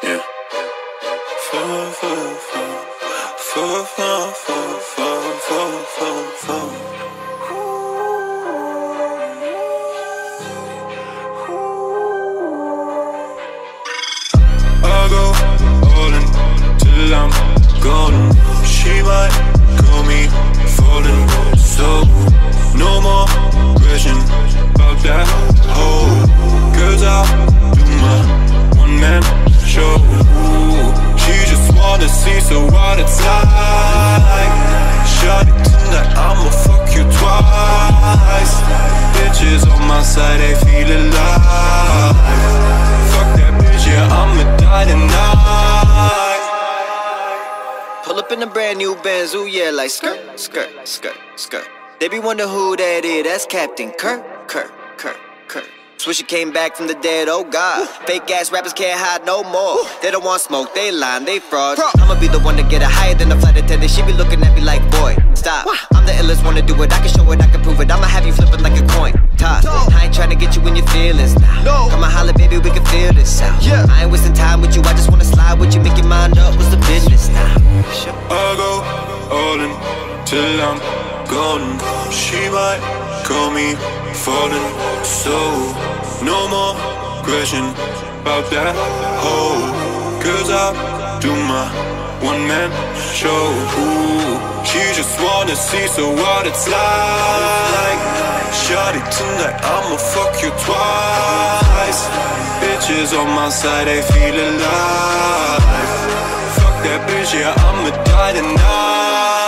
Yeah. Fall, fall, fall. Fall, fall, fall, fall, fall, fall, fall. I'll go all in till I'm golden. She might call me falling, so no more question about that hoe. Cause I'll do my one-man show. She just wanna see, so what it's like. Shawty tonight, I'ma fuck you twice. Bitches on my side, they feel alive. Fuck that bitch, yeah, I'ma die tonight. Pull up in a brand new Benz, ooh yeah, like skirt, skirt, skirt, skirt. They be wonder who that is, that's Captain Kirk, Kirk, Kirk, Kirk. Swisher came back from the dead, oh God. Fake ass rappers can't hide no more. They don't want smoke, they lying, they fraud. I'ma be the one to get it higher than the flight attendant. She be looking at me like, boy, stop. I'm the illest one to do it, I can show it, I can prove it. I'ma have you flipping like a coin toss. I ain't trying to get you in your feelings now. Come on, holla, baby, we can feel this out. I ain't wasting time with you, I just wanna slide with you. Make your mind up, what's the business now? I'll go all in till I'm golden. She might call me falling, so no more question about that hoe. Cause I'll do my one-man show. She just wanna see, so what it's like. Shawty tonight, I'ma fuck you twice. Bitches on my side, they feel alive. Fuck that bitch, yeah, I'ma die tonight.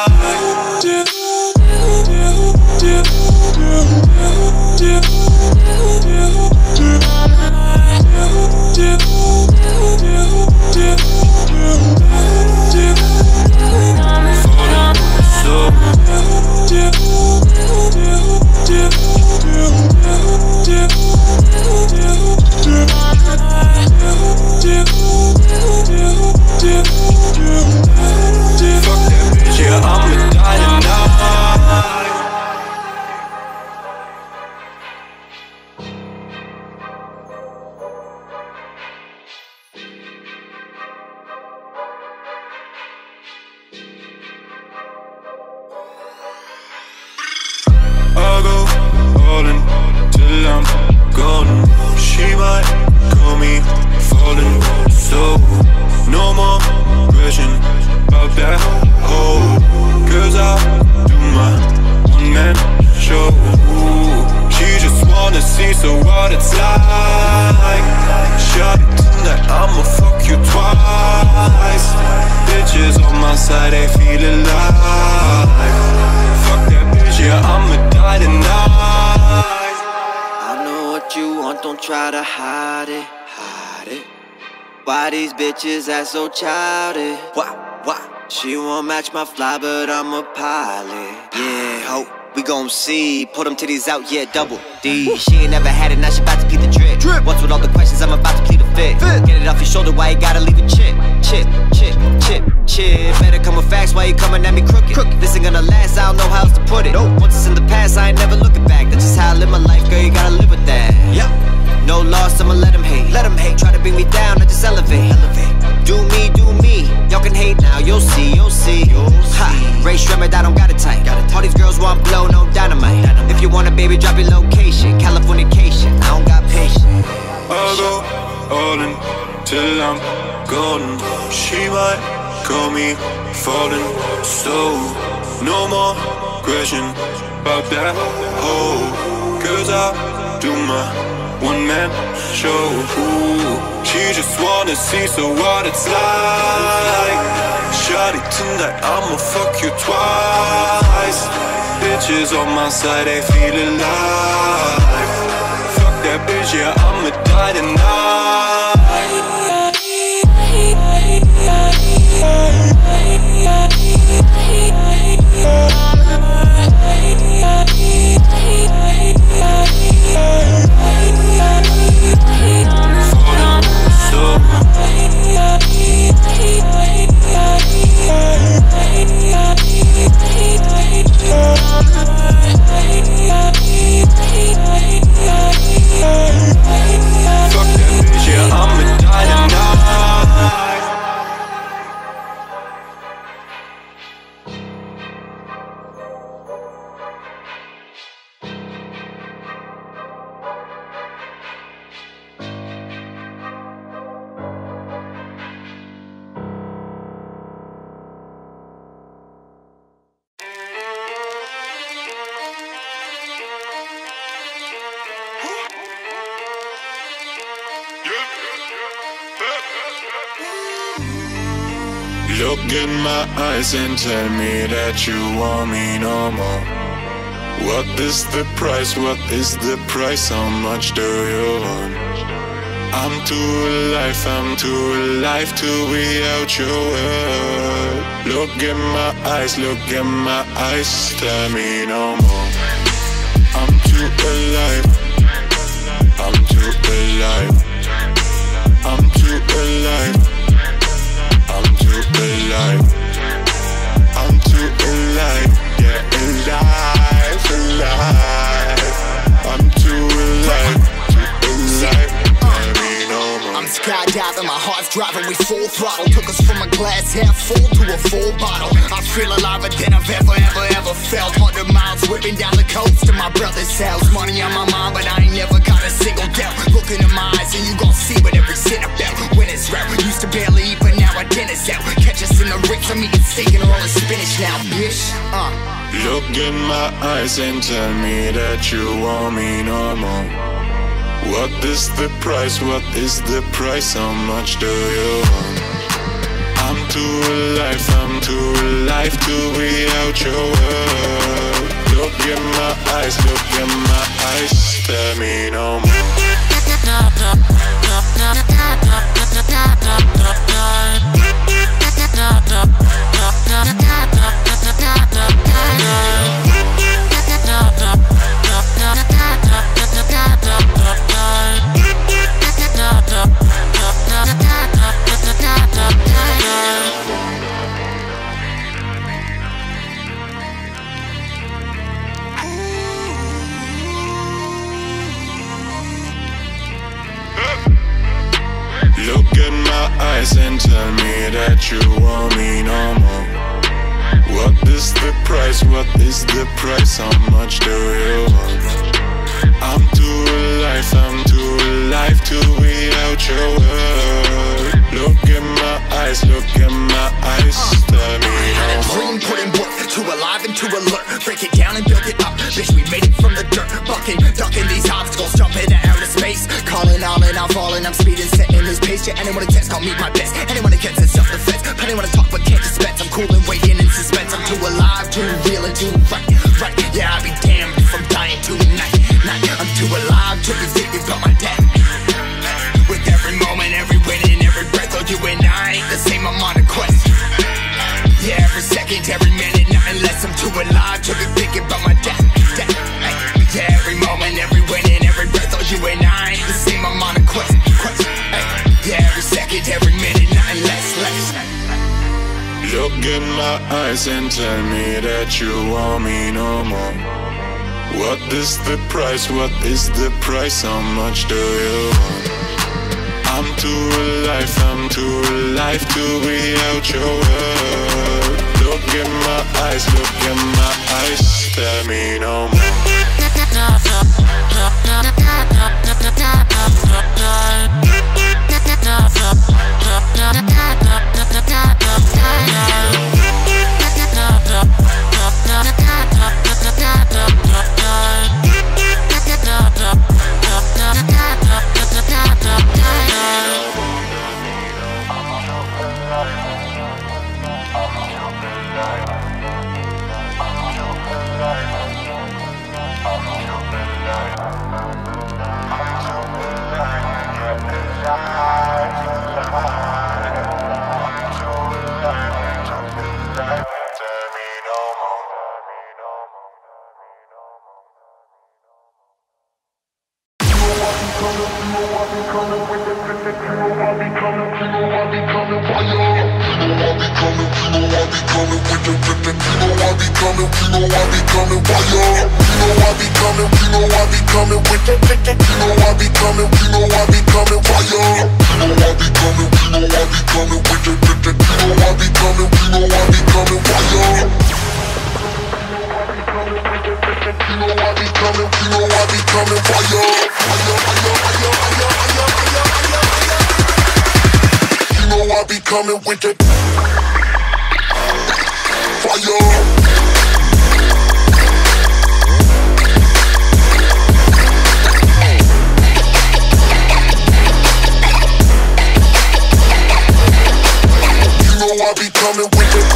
I'll go all in till I'm golden. She might call me falling, so no more question about that hoe. Cause I'll do my one-man show. She just wanna see, so what it's like. Shawty tonight, I'ma fuck you twice. Bitches on my side, they feel alive. Fuck that bitch, yeah, I'ma die tonight. I know what you want, don't try to hide it, hide it. Why these bitches act so childish? Why? She won't match my fly, but I'm a pilot. Yeah, ho, we gon' see. Put them titties out, yeah, double D. She ain't never had it, now she bout to plead the drip. What's with all the questions, I'm about to plead the fifth. Get it off your shoulder, why you gotta leave it chip? Chip, chip, chip, chip. Better come with facts, why you coming at me crooked? This ain't gonna last, I don't know how else to put it. Once it's in the past, I ain't never looking back. That's just how I live my life, girl, you gotta live with that. No loss, I'ma let them hate. Let them hate, try to bring me down, I just elevate. Do me, y'all can hate now, you'll see. Ha, Ray Shremmerd, I don't got it tight. All these girls want blow, no dynamite. If you want a baby, drop your location. Californication, I don't got patience. I'll go all in till I'm golden. She might call me falling, so no more question about that hoe. Cause I'll do my one-man show. She just wanna see, so what it's like. Shawty tonight, I'ma fuck you twice. Bitches on my side, they feel alive. Fuck that bitch, yeah, I'ma die tonight. Fuck that bitch. Look in my eyes and tell me that you want me no more. What is the price? What is the price? How much do you want? I'm too alive to be out your world. Look in my eyes, tell me no more. I'm too alive, I'm too alive, I'm too alive, I'm too alive, I'm too alive, yeah, alive, I'm too alive, tell me no more. I'm skydiving, my heart's driving, we full throttle. Took us from a glass half full to a full bottle. I feel alive than I've ever felt. 100 miles whipping down the coast to my brother's house. Money on my mind, but I ain't never got a single doubt. Look into my eyes and you gon' see what every sin about. When it's rap, used to barely eat, but now our dinner's out. Catch us in the Ritz, I'm eating steak and rolling spinach now, bitch. Look in my eyes and tell me that you want me no more. What is the price? What is the price? How much do you want? I'm too alive to be out your world. Look in my eyes, tell me no more. Look in my eyes and tell me that you want me no more. What is the price? What is the price? How much do you want? I'm too alive to be out your world. Look in my eyes, tell me no more. Dream put in work, too alive and too alert. Break it down and build it up, bitch, we made it from the dirt. Bucking, ducking these obstacles, jumping to outer space. Calling all in, I'm falling, I'm speeding, setting this pace. Yeah, anyone who test, call me my best. Anyone against it's self-defense. Plenty wanna talk but can't dispense. I'm cool and waiting in suspense. I'm too alive, too real and too right. Yeah, I'll be damned if I'm dying tonight. I'm too alive to be thinking about my death. With every moment, every win and every breath, oh, you and I ain't the same, I'm on a quest. Yeah, every second, every minute, nothing less. I'm too alive to be thinking about my death. Yeah, every moment, every win and every breath, oh, you and I ain't the same, I'm on a quest. Yeah, every second, every minute, nothing less. Look in my eyes and tell me that you want me no more. What is the price? What is the price? How much do you want? I'm too alive to be out your world. Look in my eyes, tell me no more. Coming with the fire. I I be coming with it.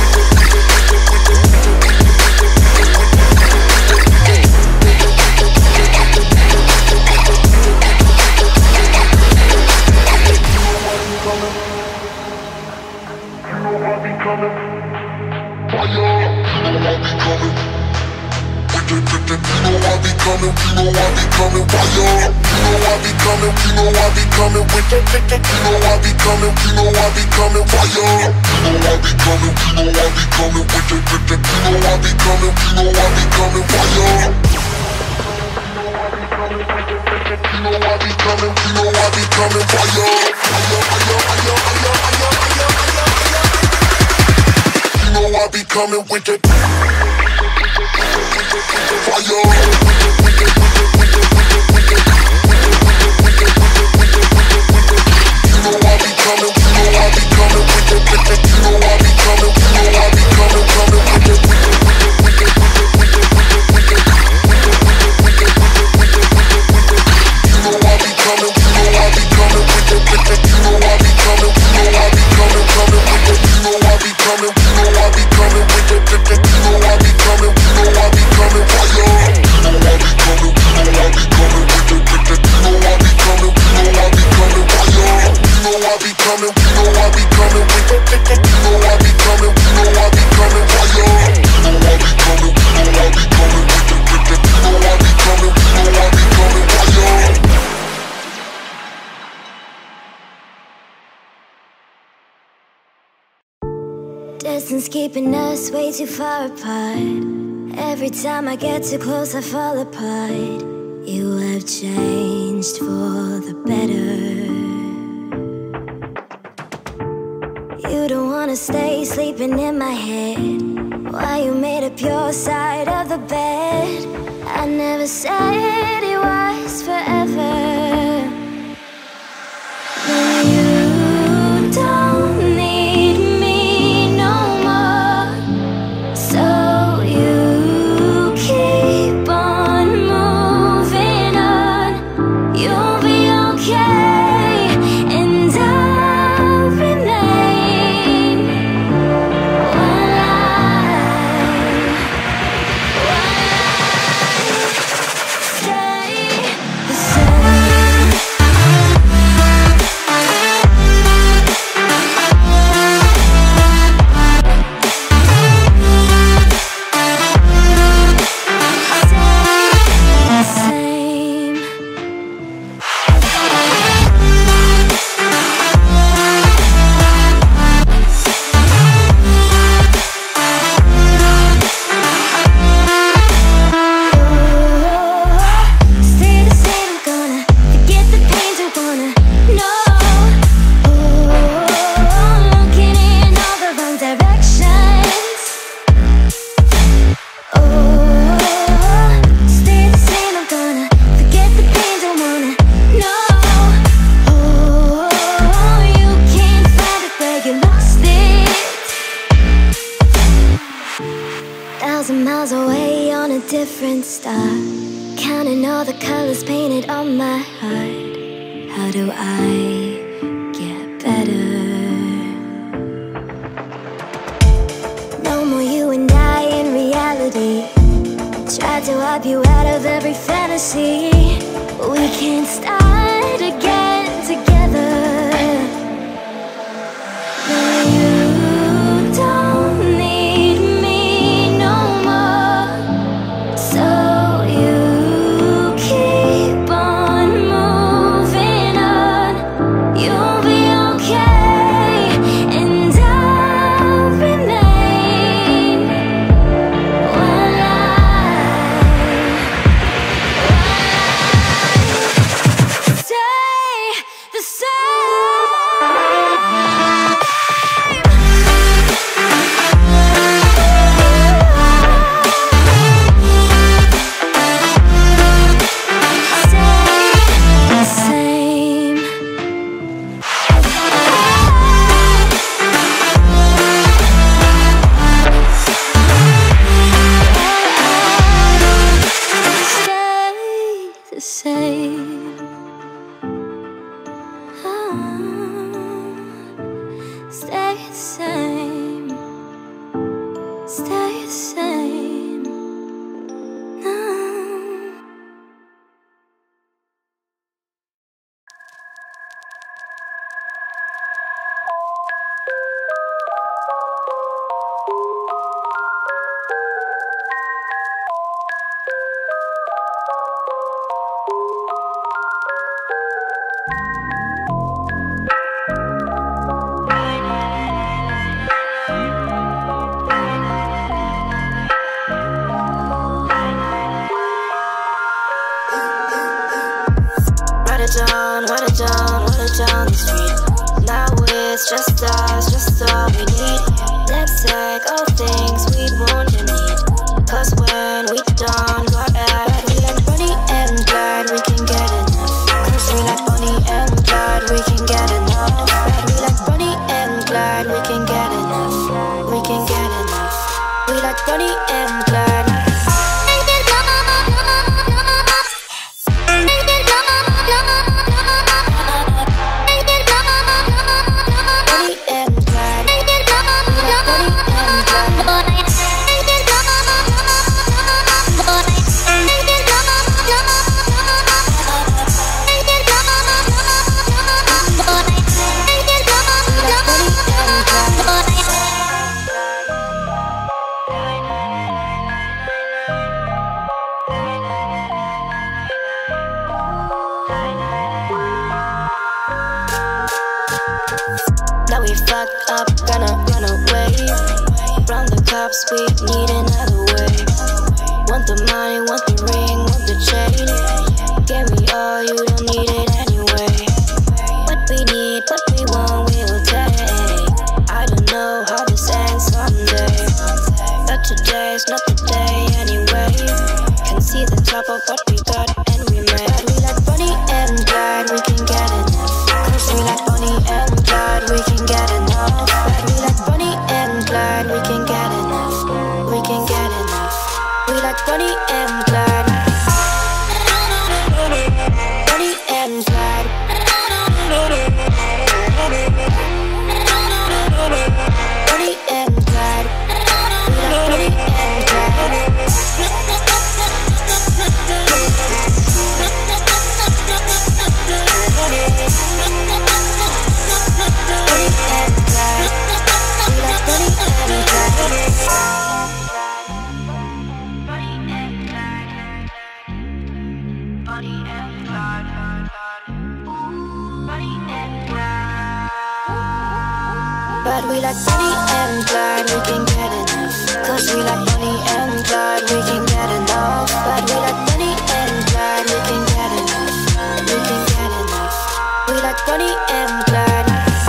I be coming with it. Distance keeping us way too far apart. Every time I get too close I fall apart. You have changed for the better. You don't wanna stay sleeping in my head. Why you made up your side of the bed? I never said it was forever. No, you don't need me no more. So you keep on moving on. You'll be okay, and I'll remain. While I stay the same. Stay the same, I'm gonna forget the pains I wanna know. Looking in all the wrong directions. Stay the same, I'm gonna forget the pains I wanna know. You can't find it where you lost it. 1,000 miles away on a different star, counting all the colors painted on my heart. How do I get better? No more you and I in reality. Tried to wipe you out of every fantasy. We can't start again together. No, you don't need me no more. So you keep on moving on. You'll be okay, and I'll remain. While I stay just all we need. Let's take all things we want and need. Cause when we done whatever, we like Bonnie and Clyde, we can get enough. Cause we like Bonnie and Clyde, we can get enough. We like Bonnie and Clyde, we can get enough. We can get enough. We like Bonnie and Clyde. Now we fucked up, gonna run away from the cops, we need another way. Want the money, want the ring, want the chain. Give me all, you don't need it anyway. What we need, what we want, we'll take. I don't know how this ends someday, but today's not the day anyway. Can see the top of what we got and we made. We like Bonnie and Clyde, we can get enough. Cause we like Bonnie and Clyde, we can get enough. We like Bonnie and Clyde, we can get enough. We can get enough. We like Bonnie and Clyde. Bonnie and Clyde. Bonnie and Clyde. We like Bonnie and Clyde. But we like Bonnie and Clyde, we can get enough. Cause we like Bonnie and Clyde, we can get enough. But we like Bonnie and Clyde, we can get enough. We can get enough. We like Bonnie and Clyde.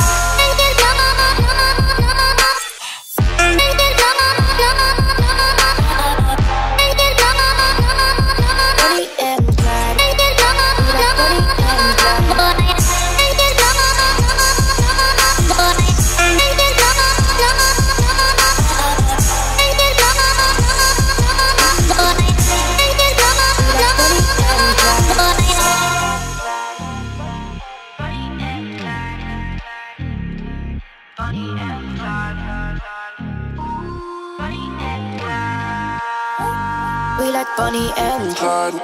We like Bonnie and Clyde.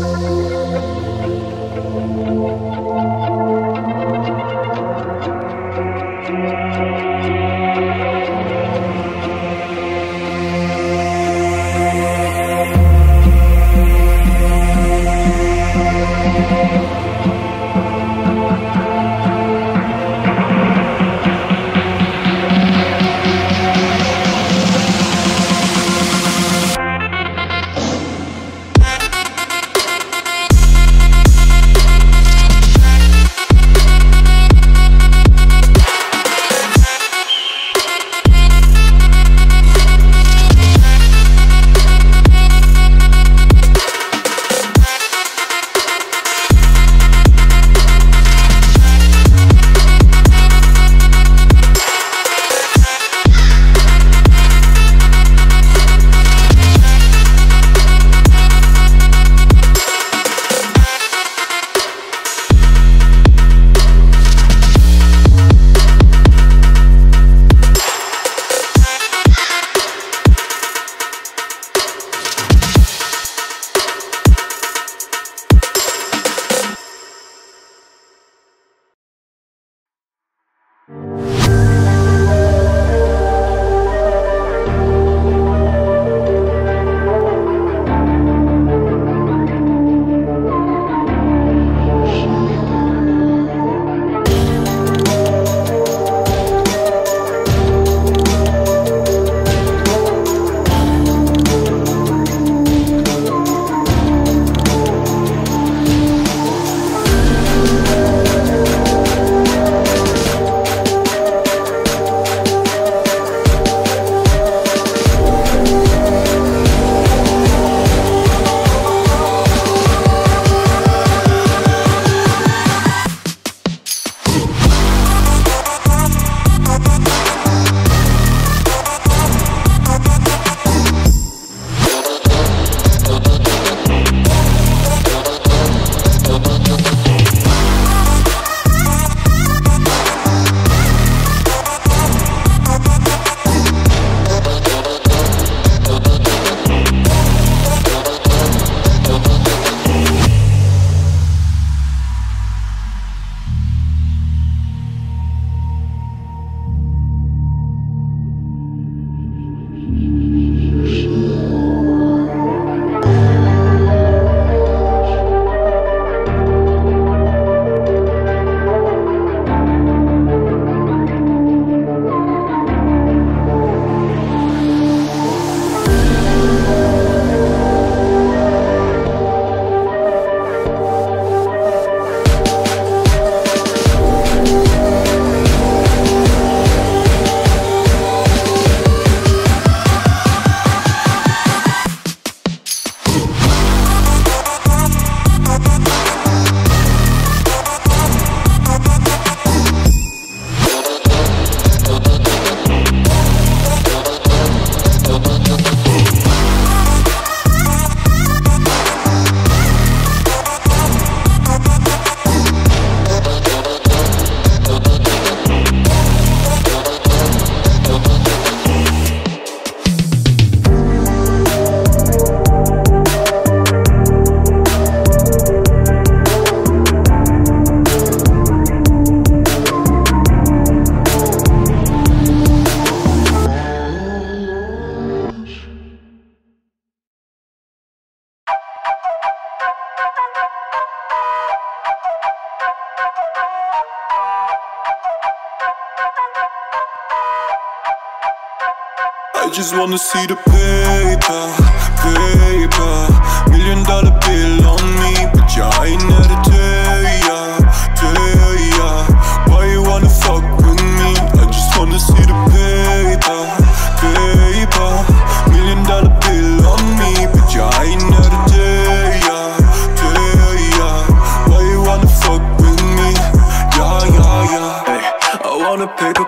I just wanna see the paper, paper. $1 million bill on me, but I ain't there to tell ya. Why you wanna fuck with me? I just wanna see the paper, paper. $1 million bill on me, but I ain't there to tell ya. Why you wanna fuck with me? Yeah. Hey, I wanna paper,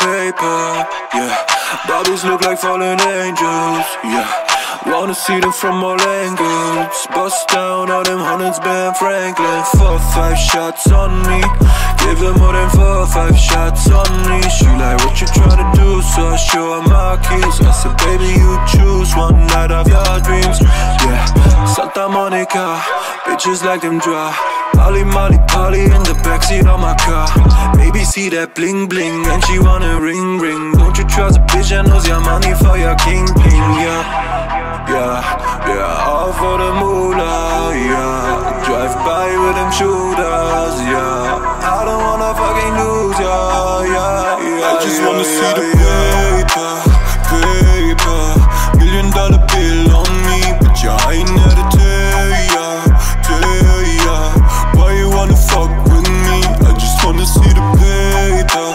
yeah. Bodies look like fallen angels, yeah. Wanna see them from all angles. Bust down all them hundreds, Ben Franklin. 4 or 5 shots on me. Gave her more than 4 or 5 shots on me. She like, what you tryna do? So I show her my keys. I said, baby, you choose one night of your dreams. Yeah, Santa Monica, bitches like them dry. Molly, Molly, Polly in the backseat of my car. Baby, see that bling bling and she wanna ring ring. Don't you trust a bitch that knows your money for your kingpin? Yeah, yeah, yeah, all for the moolah. Yeah, drive by with them shooters. Yeah, I don't wanna fucking lose. Yeah, yeah, yeah. I just wanna see the paper, paper. $1 million bill on me, but you ain't there to tell ya, tell ya. Why you wanna fuck with me? I just wanna see the paper,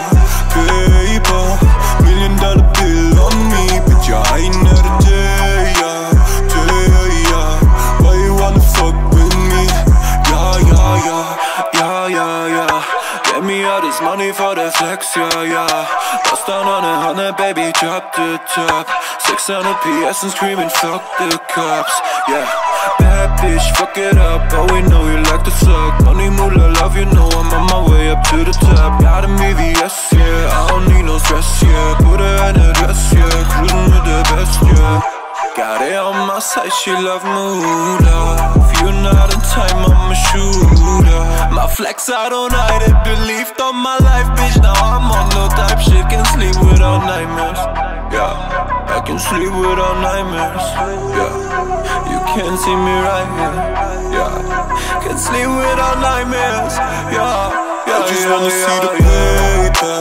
paper. $1 million bill on me, but you ain't there to tell ya, tell ya. Why you wanna fuck with me? Yeah, yeah, yeah, yeah, yeah, yeah. Get me all this money for the flex, yeah, yeah. Bust down on 100, baby, drop the top. 600 PS and screaming, fuck the cops, yeah. Bad bitch, fuck it up, oh we know you like to suck. Money, moolah, love, you know I'm on my way up to the top. Got a VVS, yeah, I don't need no stress, yeah. Put her in a dress, yeah, cruising with the best, yeah. Got it on my side, she love moolah. If you're not in time, I'm a shooter. My flex, I don't hide it, believed on my life, bitch. Now I'm on no type shit, can sleep without nightmares. Yeah, I can sleep without nightmares. Yeah, you can't see me right here. Yeah, can sleep without nightmares. Yeah, yeah, I just wanna see the paper,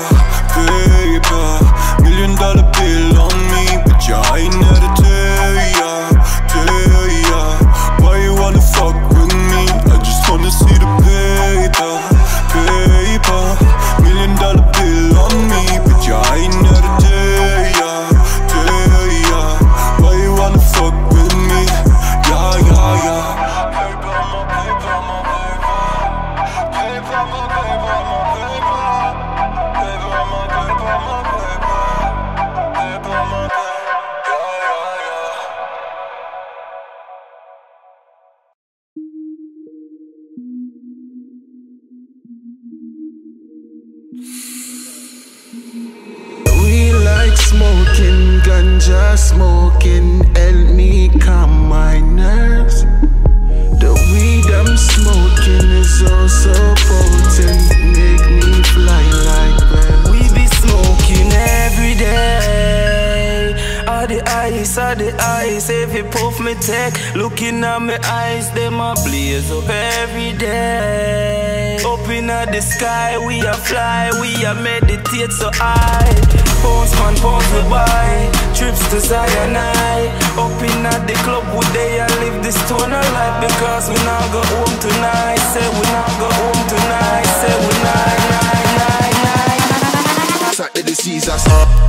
paper. $1 million bill on me, but you ain't there to tell ya, tell ya. Why you wanna fuck with me? I just wanna see the paper, paper. $1 million bill on me, but you ain't there to tell ya, tell ya. Why you wanna fuck with me? Yeah, yeah, yeah. Paper, my paper, my paper. Paper, my paper, my paper. Paper, my paper, my paper. Paper, my paper. Yeah, yeah, yeah. We like smoking, ganja smoking, help me calm my nerves. The weed I'm smoking is also potent, make me fly like birds. We be smoking every day. All the ice, if you puff me take. Looking at my eyes, them a blaze up every day. Up in the sky, we a fly, we a meditate so high. Pounds man, pounds we buy, trips to Zion. Up in the club, we they a live this stoner life. Because we not go home tonight. Say we not go home tonight. Say we night. Saturday Jesus.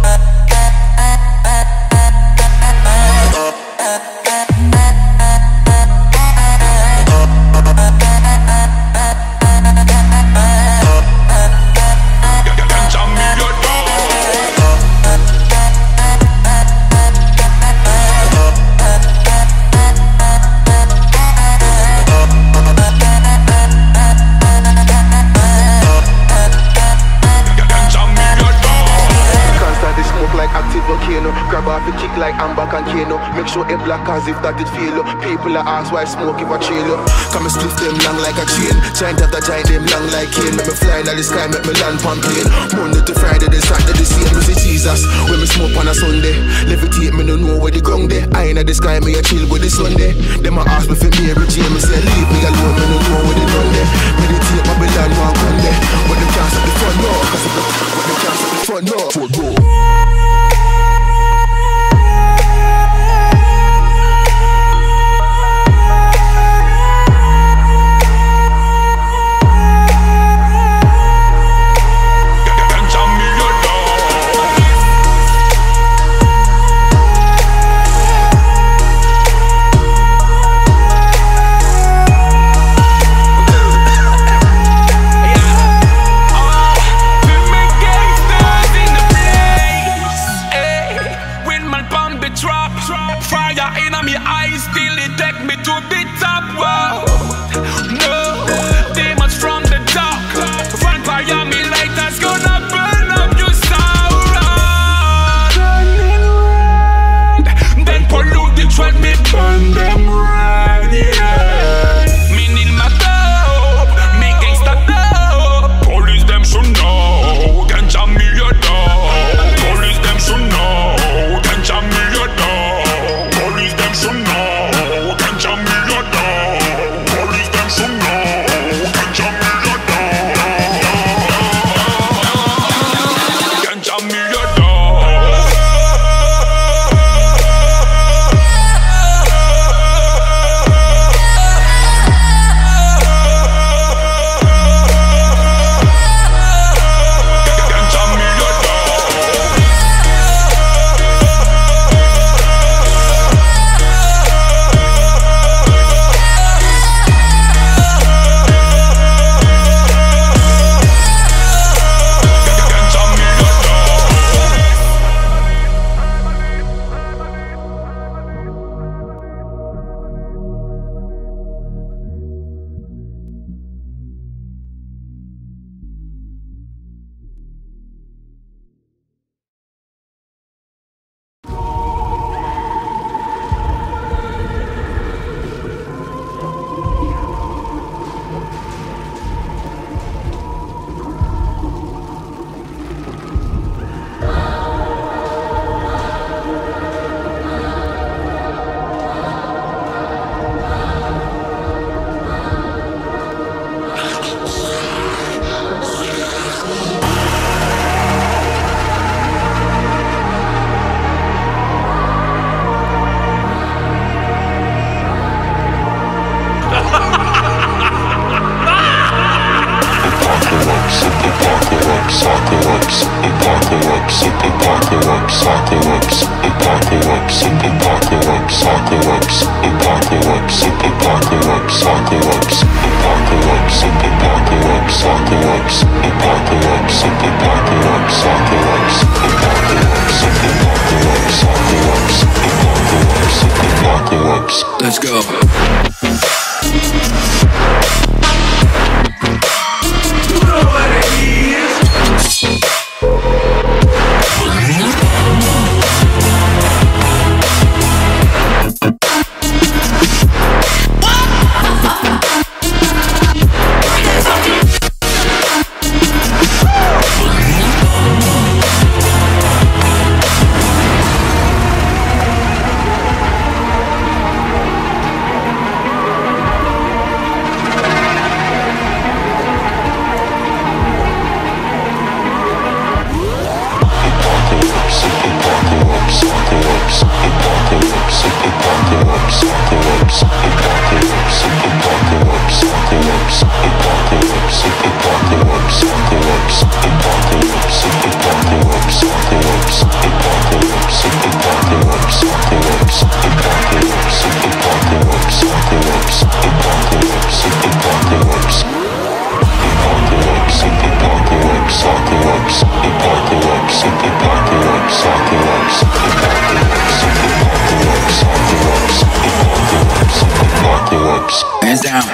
Grab off the kick like I'm back and Kano. Make sure it black as if that it feel up. People are ask why smoke if I chill up. Come and split them long like a chain. Giant after giant them long like cane. Make me fly in the sky, make me land on plane. Monday to Friday, then Saturday the same. Me see Jesus when me smoke on a Sunday. Levitate me no know where the ground there. I in the sky, me a chill with the Sunday. Them a ask me for Mary Jane. Me say leave me alone, me no know where they done there. Meditate Babylon one come there. But them can't stop the fun no. Cause but them can't stop the fun no. Let's go. Hands down.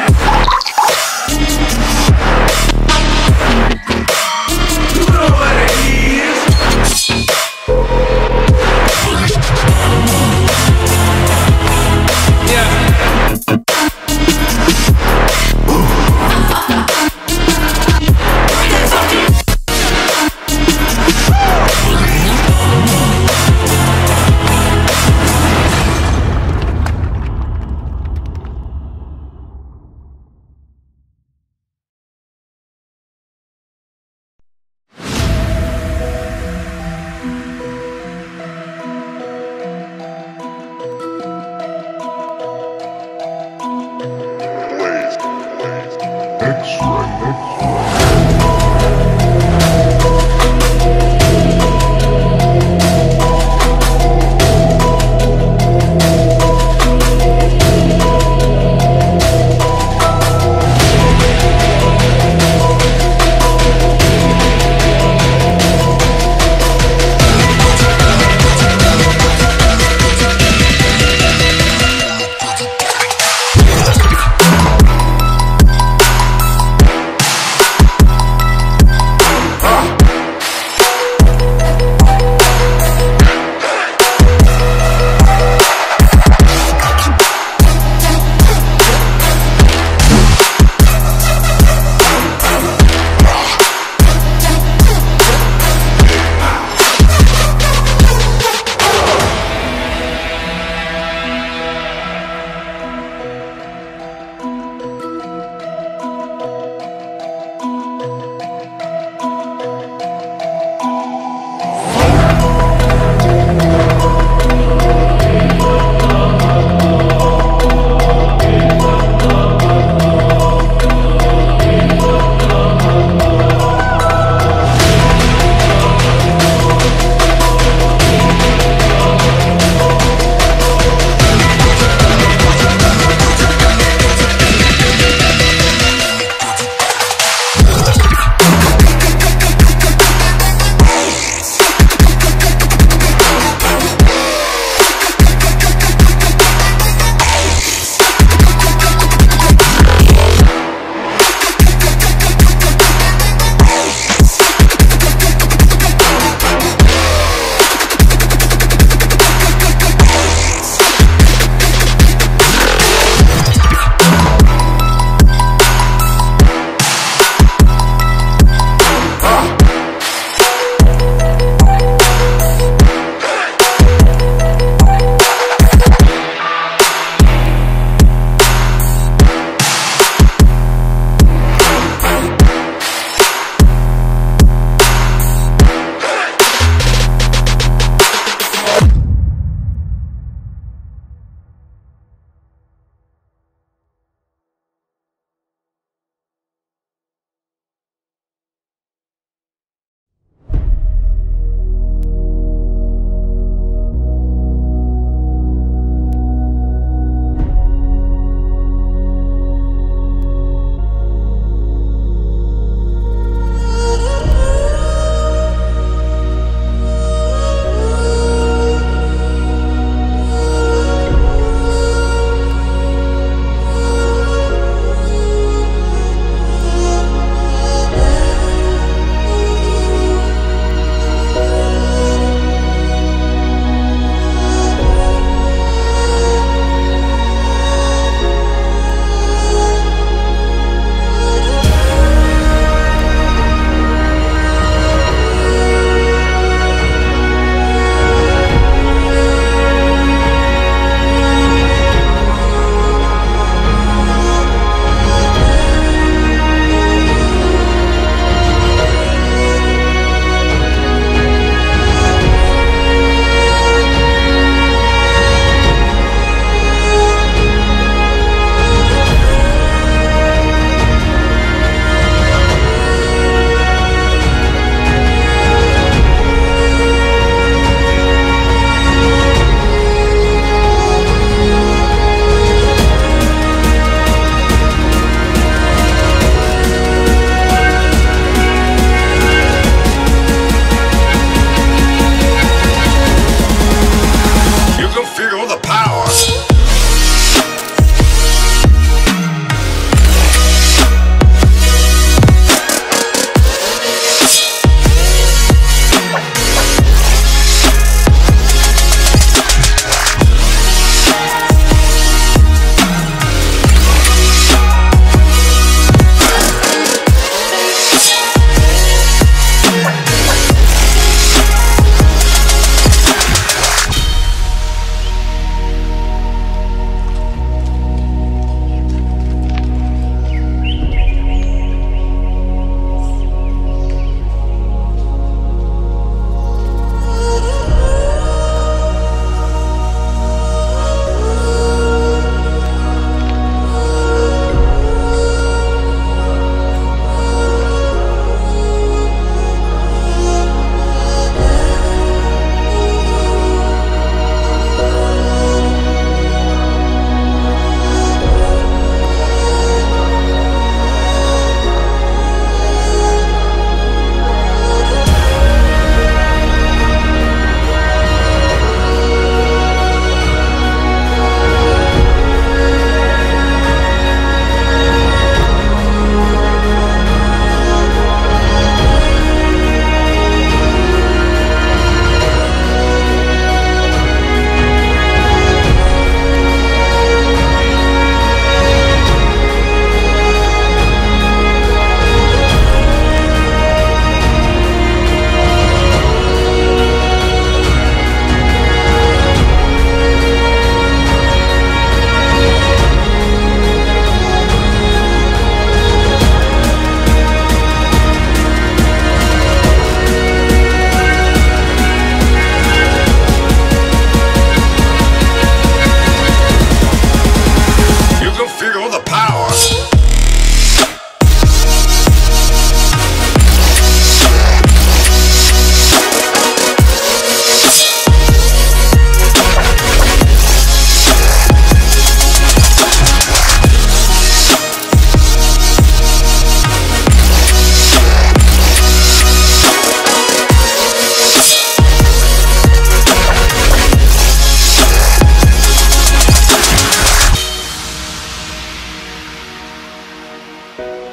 Bye.